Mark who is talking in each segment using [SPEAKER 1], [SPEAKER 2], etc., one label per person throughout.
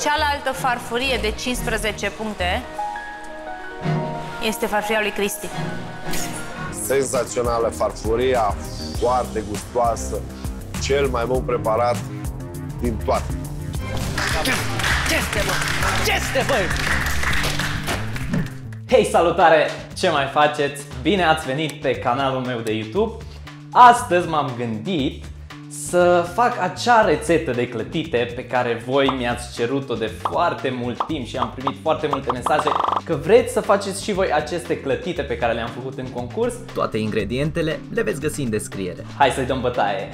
[SPEAKER 1] Cealaltă farfurie de 15 puncte este farfuria lui Cristi.
[SPEAKER 2] Senzațională farfuria, foarte gustoasă, cel mai bun preparat din toate.
[SPEAKER 3] Ce este, bă? Ce este, băi? Hei, salutare! Ce mai faceți? Bine ați venit pe canalul meu de YouTube. Astăzi m-am gândit să fac acea rețetă de clătite pe care voi mi-ați cerut-o de foarte mult timp și am primit foarte multe mesaje că vreți să faceți și voi aceste clătite pe care le-am făcut în concurs.
[SPEAKER 4] Toate ingredientele le veți găsi în descriere.
[SPEAKER 3] Hai să-i dăm bătaie!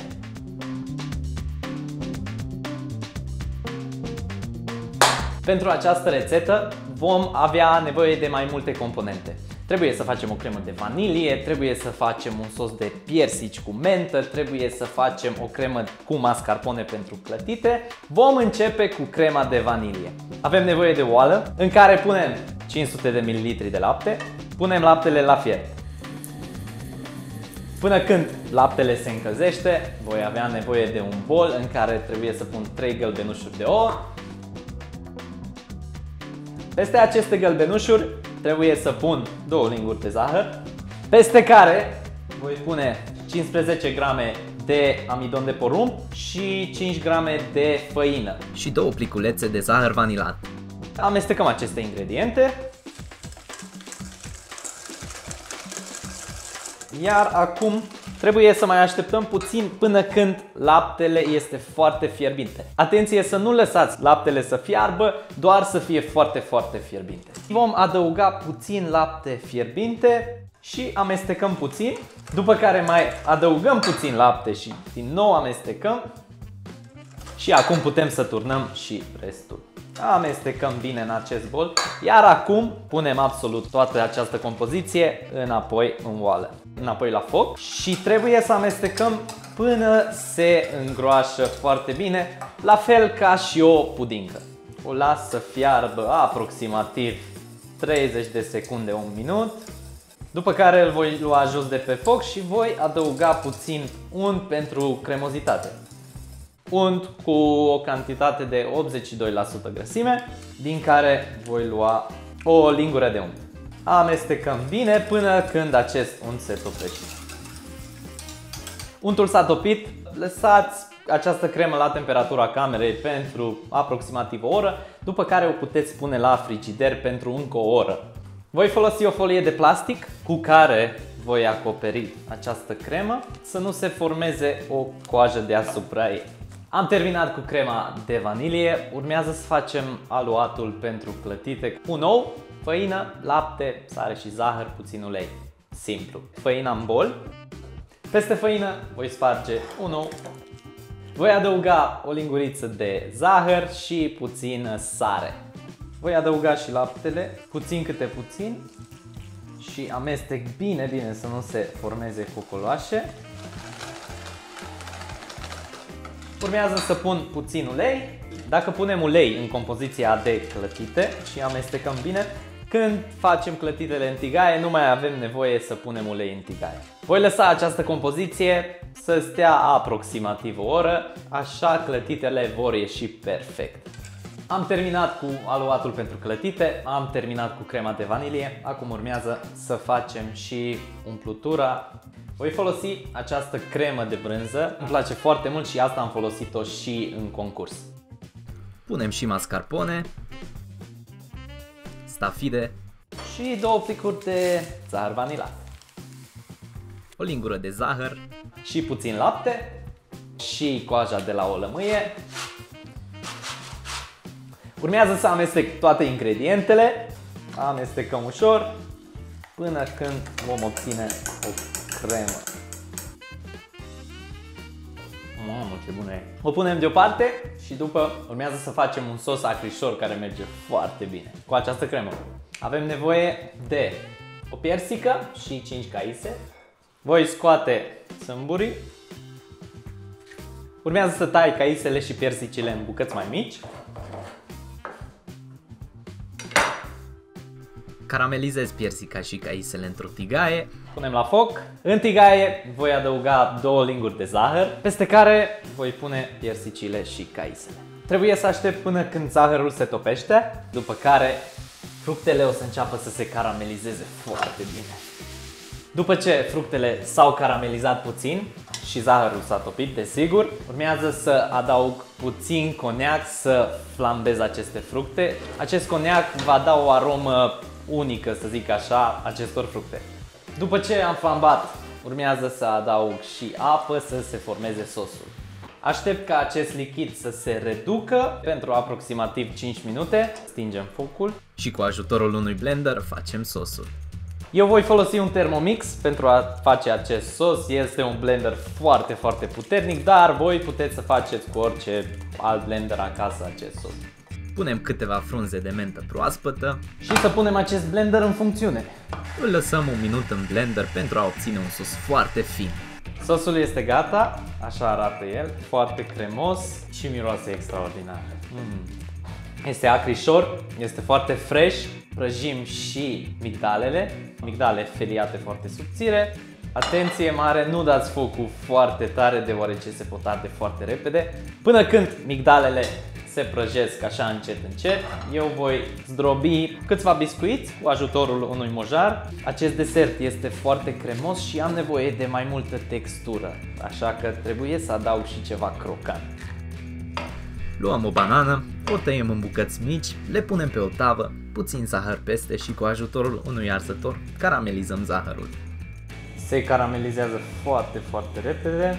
[SPEAKER 3] Pentru această rețetă vom avea nevoie de mai multe componente. Trebuie să facem o cremă de vanilie, trebuie să facem un sos de piersici cu mentă, trebuie să facem o cremă cu mascarpone pentru clătite. Vom începe cu crema de vanilie. Avem nevoie de oală în care punem 500 de ml de lapte, punem laptele la fiert. Până când laptele se încălzește, voi avea nevoie de un bol în care trebuie să pun 3 gălbenușuri de ouă. Peste aceste gălbenușuri trebuie să pun 2 linguri de zahăr, peste care voi pune 15 grame de amidon de porumb și 5 grame de făină.
[SPEAKER 4] Și 2 pliculețe de zahăr vanilat.
[SPEAKER 3] Amestecăm aceste ingrediente. Iar acum trebuie să mai așteptăm puțin până când laptele este foarte fierbinte. Atenție să nu lăsați laptele să fiarbă, doar să fie foarte, foarte fierbinte. Vom adăuga puțin lapte fierbinte și amestecăm puțin, după care mai adăugăm puțin lapte și din nou amestecăm. Și acum putem să turnăm și restul. Amestecăm bine în acest bol, iar acum punem absolut toată această compoziție înapoi în oală, înapoi la foc și trebuie să amestecăm până se îngroașă foarte bine, la fel ca și o pudingă. O las să fiarbă aproximativ 30 de secunde, 1 minut, după care îl voi lua jos de pe foc și voi adăuga puțin unt pentru cremozitate. Unt cu o cantitate de 82% grăsime, din care voi lua o lingură de unt. Amestecăm bine până când acest unt se topește. Untul s-a topit, lăsați această cremă la temperatura camerei pentru aproximativ o oră, după care o puteți pune la frigider pentru încă o oră. Voi folosi o folie de plastic cu care voi acoperi această cremă să nu se formeze o coajă deasupra ei. Am terminat cu crema de vanilie, urmează să facem aluatul pentru clătite. Un ou, făină, lapte, sare și zahăr, puțin ulei. Simplu. Făina în bol. Peste făină voi sparge un ou. Voi adăuga o linguriță de zahăr și puțin sare. Voi adăuga și laptele, puțin câte puțin. Și amestec bine, bine să nu se formeze cocoloașe. Urmează să pun puțin ulei. Dacă punem ulei în compoziția de clătite și amestecăm bine, când facem clătitele în tigaie, nu mai avem nevoie să punem ulei în tigaie. Voi lăsa această compoziție să stea aproximativ o oră, așa clătitele vor ieși perfect. Am terminat cu aluatul pentru clătite, am terminat cu crema de vanilie, acum urmează să facem și umplutura. Voi folosi această cremă de brânză, îmi place foarte mult și asta am folosit-o și în concurs.
[SPEAKER 4] Punem și mascarpone, stafide
[SPEAKER 3] și 2 plicuri de zahăr vanilat.
[SPEAKER 4] O lingură de zahăr
[SPEAKER 3] și puțin lapte și coaja de la o lămâie. Urmează să amestec toate ingredientele, amestecăm ușor până când vom obține o cremă. Mamă, ce bună e! O punem deoparte și după urmează să facem un sos acrișor care merge foarte bine cu această cremă. Avem nevoie de o piersică și 5 caise. Voi scoate sâmburii. Urmează să tai caisele și piersicile în bucăți mai mici.
[SPEAKER 4] Caramelizez piersica și caisele într-o tigaie.
[SPEAKER 3] Punem la foc. În tigaie voi adăuga 2 linguri de zahăr, peste care voi pune piersicile și caisele. Trebuie să aștept până când zahărul se topește, după care fructele o să înceapă să se caramelizeze foarte bine. După ce fructele s-au caramelizat puțin și zahărul s-a topit, desigur, urmează să adaug puțin coniac să flambez aceste fructe. Acest coniac va da o aromă unică, să zic așa, acestor fructe. După ce am flambat, urmează să adaug și apă să se formeze sosul. Aștept ca acest lichid să se reducă pentru aproximativ 5 minute. Stingem focul.
[SPEAKER 4] Și cu ajutorul unui blender facem sosul.
[SPEAKER 3] Eu voi folosi un Thermomix pentru a face acest sos. Este un blender foarte, foarte puternic, dar voi puteți să faceți cu orice alt blender acasă acest sos.
[SPEAKER 4] Punem câteva frunze de mentă proaspătă
[SPEAKER 3] Și să punem acest blender în funcțiune.
[SPEAKER 4] îl lăsăm un minut în blender pentru a obține un sos foarte fin.
[SPEAKER 3] Sosul este gata, așa arată el, foarte cremos și miroase extraordinar. Este acrișor, este foarte fresh. Prăjim și migdale feliate foarte subțire. Atenție mare, nu dați focul foarte tare deoarece se pot arde foarte repede. Până când migdalele se prăjesc așa încet, eu voi zdrobi câțiva biscuiți cu ajutorul unui mojar. Acest desert este foarte cremos și am nevoie de mai multă textură, așa că trebuie să adaug și ceva crocant.
[SPEAKER 4] Luăm o banană, o tăiem în bucăți mici, le punem pe o tavă, puțin zahăr peste și cu ajutorul unui arzător caramelizăm zahărul.
[SPEAKER 3] Se caramelizează foarte, foarte repede.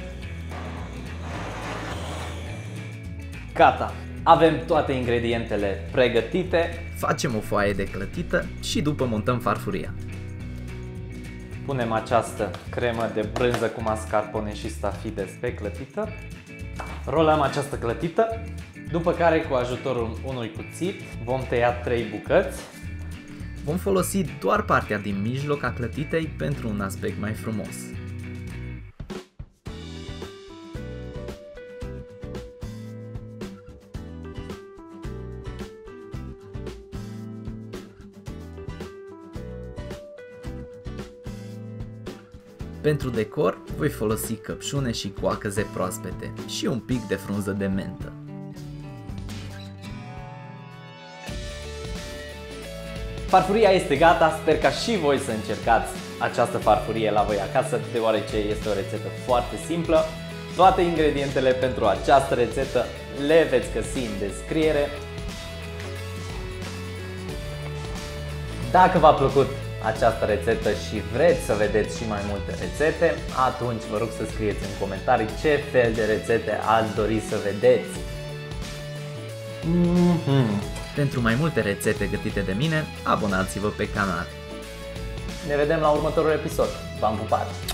[SPEAKER 3] Gata! Avem toate ingredientele pregătite.
[SPEAKER 4] Facem o foaie de clătită și după montăm farfuria.
[SPEAKER 3] Punem această cremă de brânză cu mascarpone și stafides pe clătită. Rolăm această clătită, după care cu ajutorul unui cuțit vom tăia 3 bucăți.
[SPEAKER 4] Vom folosi doar partea din mijloc a clătitei pentru un aspect mai frumos. Pentru decor voi folosi căpșune și coacăze proaspete și un pic de frunză de mentă.
[SPEAKER 3] Farfuria este gata, sper ca și voi să încercați această farfurie la voi acasă, deoarece este o rețetă foarte simplă. Toate ingredientele pentru această rețetă le veți găsi în descriere. Dacă v-a plăcut această rețetă și vreți să vedeți și mai multe rețete, atunci vă rog să scrieți în comentarii ce fel de rețete ați dori să vedeți.
[SPEAKER 4] Pentru mai multe rețete gătite de mine, abonați-vă pe canal.
[SPEAKER 3] Ne vedem la următorul episod. V-am pupat!